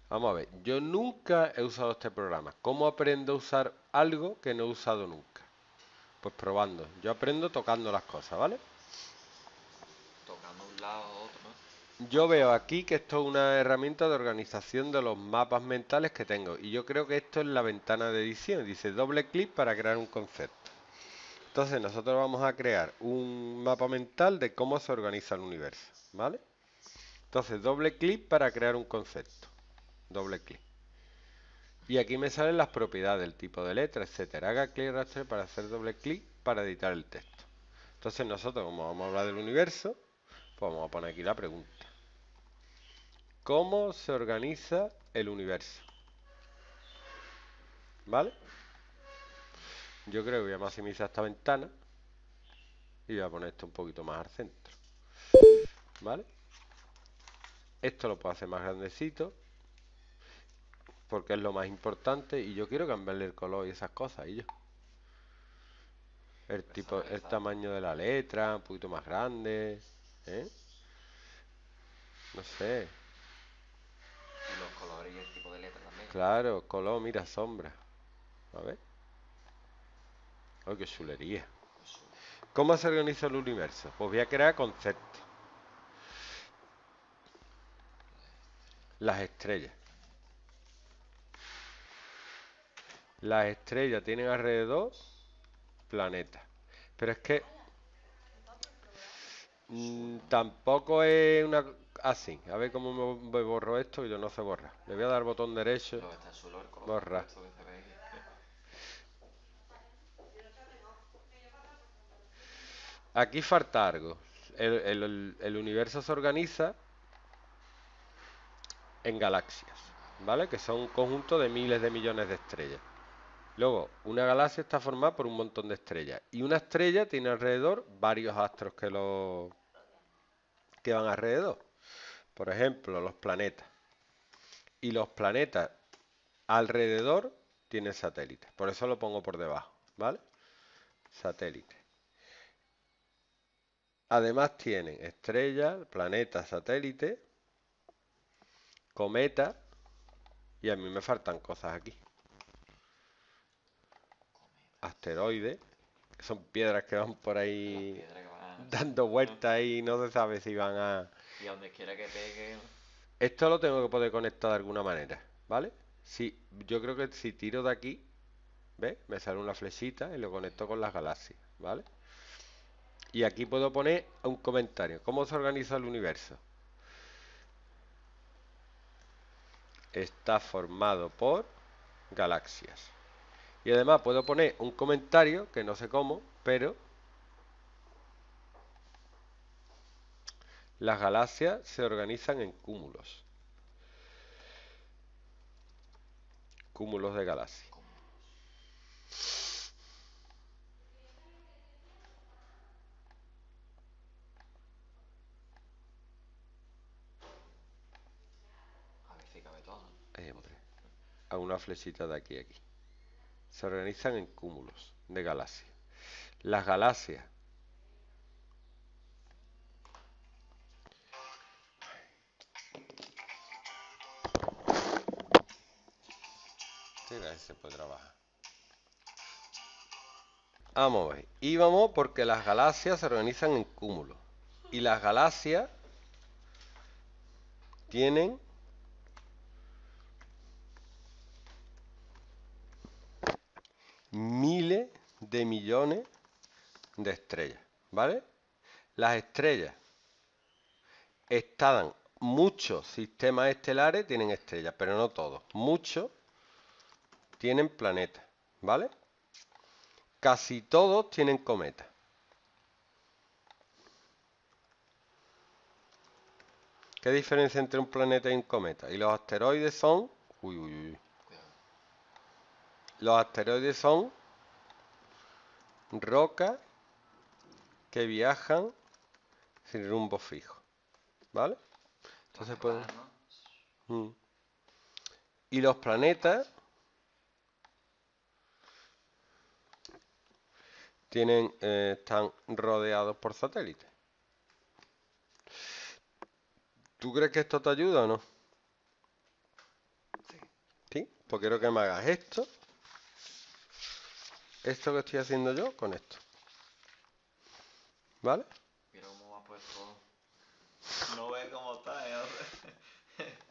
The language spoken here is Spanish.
Vamos a ver, yo nunca he usado este programa. ¿Cómo aprendo a usar algo que no he usado nunca? Pues probando. Yo aprendo tocando las cosas, ¿vale? Tocando un lado o otro, ¿no? Yo veo aquí que esto es una herramienta de organización de los mapas mentales que tengo. Y yo creo que esto es la ventana de edición. Dice doble clic para crear un concepto. Entonces nosotros vamos a crear un mapa mental de cómo se organiza el universo, ¿vale? Entonces doble clic para crear un concepto. Doble clic. Y aquí me salen las propiedades, el tipo de letra, etcétera. Haga clic raster para hacer doble clic para editar el texto. Entonces nosotros, como vamos a hablar del universo, pues vamos a poner aquí la pregunta. ¿Cómo se organiza el universo? ¿Vale? Yo creo que voy a maximizar esta ventana y voy a poner esto un poquito más al centro. ¿Vale? Esto lo puedo hacer más grandecito porque es lo más importante y yo quiero cambiarle el color y esas cosas. Y yo. El tipo, el tamaño de la letra, un poquito más grande. ¿Eh? No sé. Y los colores y el tipo de letra también. Claro, color, mira, sombra. A ver. Oh, qué chulería. ¿Cómo se organiza el universo? Pues voy a crear conceptos. Las estrellas. Las estrellas tienen alrededor planetas. Pero es que tampoco es una así. A ver cómo me borro esto, que yo no sé borrar. Le voy a dar botón derecho. Luego está solo el color. Borrar. Esto que se ve aquí. Aquí falta algo. El universo se organiza en galaxias, ¿vale? Que son un conjunto de miles de millones de estrellas. Luego, una galaxia está formada por un montón de estrellas. Y una estrella tiene alrededor varios astros que van alrededor. Por ejemplo, los planetas. Y los planetas alrededor tienen satélites. Por eso lo pongo por debajo, ¿vale? Satélites. Además tienen estrellas, planetas, satélites, cometas. Y a mí me faltan cosas aquí. Asteroides, que son piedras que van por ahí dando vueltas y no se sabe si van a... Y a donde quiera que pegue. Esto lo tengo que poder conectar de alguna manera, ¿vale? Sí, yo creo que si tiro de aquí, ¿ves? Me sale una flechita y lo conecto con las galaxias, ¿vale? Y aquí puedo poner un comentario. ¿Cómo se organiza el universo? Está formado por galaxias. Y además puedo poner un comentario, que no sé cómo, pero las galaxias se organizan en cúmulos. Cúmulos de galaxias. A ver si cabe todo. Hombre, a una flechita de aquí a aquí. Se organizan en cúmulos de galaxias. Las galaxias se puede trabajar. Vamos a ver. Y vamos porque las galaxias se organizan en cúmulos. Y las galaxias tienen miles de millones de estrellas, ¿vale? Las estrellas están, muchos sistemas estelares tienen estrellas, pero no todos. Muchos tienen planetas, ¿vale? Casi todos tienen cometas. ¿Qué diferencia entre un planeta y un cometa? Y los asteroides son... Uy, uy, uy. Los asteroides son rocas que viajan sin rumbo fijo, ¿vale? Entonces pueden... Y los planetas están rodeados por satélites. ¿Tú crees que esto te ayuda o no? pues quiero que me hagas esto que estoy haciendo yo con esto. ¿Vale? Mira cómo va puesto. No ve cómo está,